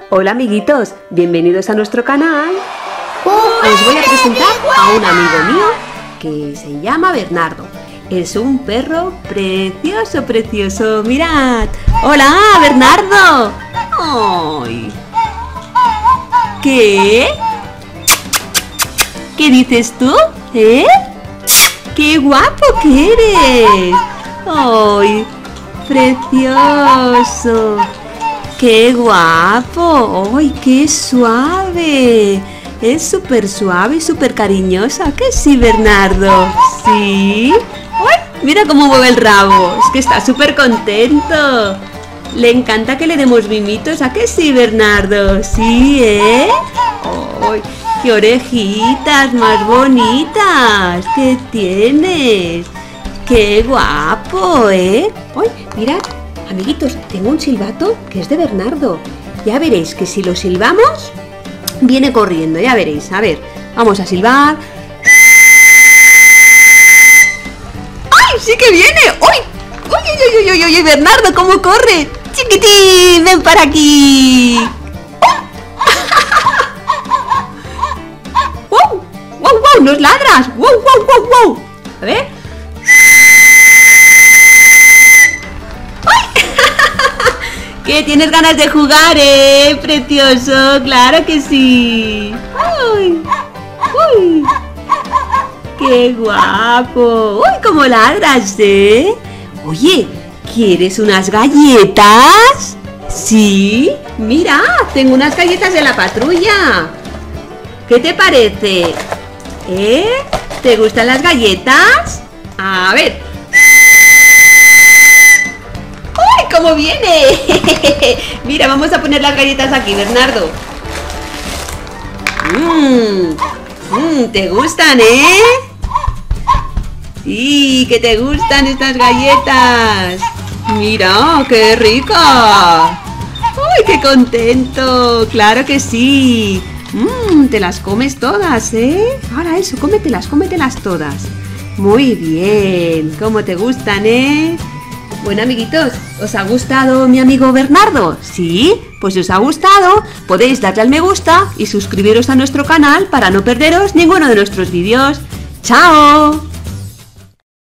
Hola amiguitos, bienvenidos a nuestro canal. Os voy a presentar a un amigo mío que se llama Bernardo. Es un perro precioso, precioso. ¡Mirad! ¡Hola, Bernardo! ¡Ay! ¿Qué? ¿Qué dices tú? ¿Eh? ¡Qué guapo que eres! ¡Ay! ¡Precioso! ¡Qué guapo! ¡Ay, qué suave! Es súper suave y súper cariñosa. ¿Qué sí, Bernardo? ¿Sí? ¡Ay! Mira cómo mueve el rabo. Es que está súper contento. Le encanta que le demos mimitos. ¿A qué sí, Bernardo? ¿Sí, eh? ¡Ay! ¡Qué orejitas más bonitas que tienes! ¡Qué guapo, eh! ¡Ay! Mirad, amiguitos, tengo un silbato que es de Bernardo. Ya veréis que si lo silbamos, viene corriendo, ya veréis. A ver, vamos a silbar. ¡Ay, sí que viene! ¡Uy! ¡Uy, uy, uy, uy, uy! ¡Bernardo, cómo corre! ¡Chiquitín! ¡Ven para aquí! ¡Wow! ¡Wow, wow! ¡Nos ladras! ¡Wow, wow, wow, wow! A ver. ¿Qué? ¿Tienes ganas de jugar, precioso? ¡Claro que sí! ¡Uy! ¡Uy! ¡Qué guapo! ¡Uy, cómo ladras, eh! Oye, ¿quieres unas galletas? ¿Sí? Mira, tengo unas galletas de la patrulla. ¿Qué te parece? ¿Te gustan las galletas? A ver. ¡Cómo viene! Mira, vamos a poner las galletas aquí, Bernardo. ¿Te gustan, eh? Sí, que te gustan estas galletas. Mira, qué rica. ¡Uy, qué contento! ¡Claro que sí! Te las comes todas, ¿eh? Ahora eso, cómetelas todas. Muy bien. ¿Cómo te gustan, eh? Bueno, amiguitos, ¿os ha gustado mi amigo Bernardo? ¿Sí? Pues si os ha gustado, podéis darle al me gusta y suscribiros a nuestro canal para no perderos ninguno de nuestros vídeos. ¡Chao!